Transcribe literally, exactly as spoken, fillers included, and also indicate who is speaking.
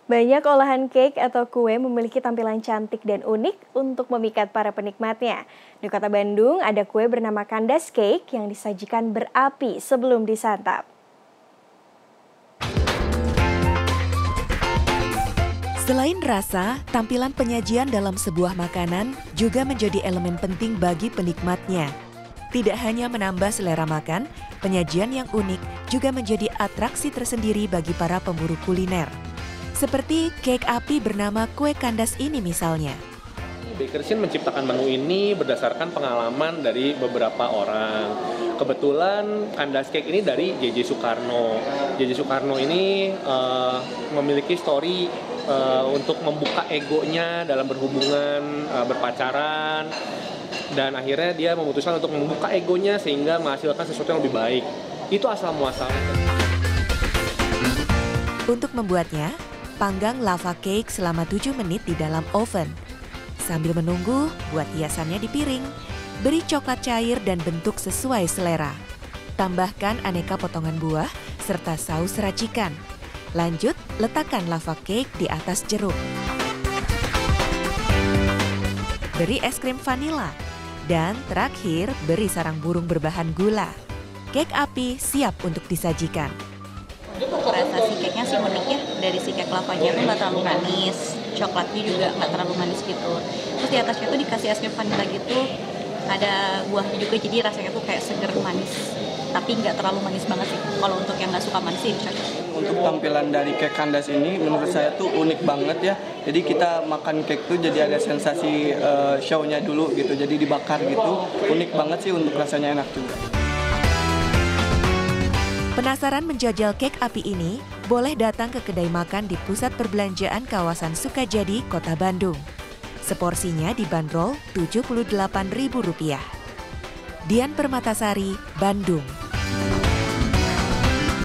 Speaker 1: Banyak olahan cake atau kue memiliki tampilan cantik dan unik untuk memikat para penikmatnya. Di kota Bandung ada kue bernama kandas cake yang disajikan berapi sebelum disantap.
Speaker 2: Selain rasa, tampilan penyajian dalam sebuah makanan juga menjadi elemen penting bagi penikmatnya. Tidak hanya menambah selera makan, penyajian yang unik juga menjadi atraksi tersendiri bagi para pemburu kuliner. Seperti cake api bernama kue kandas ini misalnya.
Speaker 3: Bakersin menciptakan menu ini berdasarkan pengalaman dari beberapa orang. Kebetulan kandas cake ini dari J J Soekarno. J J Soekarno ini uh, memiliki story uh, untuk membuka egonya dalam berhubungan, uh, berpacaran. Dan akhirnya dia memutuskan untuk membuka egonya sehingga menghasilkan sesuatu yang lebih baik. Itu asal muasalnya.
Speaker 2: Untuk membuatnya, panggang lava cake selama tujuh menit di dalam oven. Sambil menunggu, buat hiasannya di piring. Beri coklat cair dan bentuk sesuai selera. Tambahkan aneka potongan buah serta saus racikan. Lanjut, letakkan lava cake di atas jeruk. Beri es krim vanila. Dan terakhir, beri sarang burung berbahan gula. Cake api siap untuk disajikan.
Speaker 4: Rasa si cake-nya sih unik ya, dari si cake lavanya tuh nggak terlalu manis, coklatnya juga nggak terlalu manis gitu. Terus di atasnya tuh dikasih es krim vanila gitu, ada buahnya juga, jadi rasanya tuh kayak seger manis. Tapi nggak terlalu manis banget sih, kalau untuk yang nggak suka manis sih cocok.
Speaker 5: Untuk tampilan dari cake kandas ini menurut saya tuh unik banget ya. Jadi kita makan cake tuh jadi ada sensasi uh, show-nya dulu gitu, jadi dibakar gitu. Unik banget sih, untuk rasanya enak juga.
Speaker 2: Penasaran menjajal cake api ini? Boleh datang ke kedai makan di Pusat Perbelanjaan kawasan Sukajadi, Kota Bandung. Seporsinya dibanderol tujuh puluh delapan ribu rupiah. Dian Permatasari, Bandung.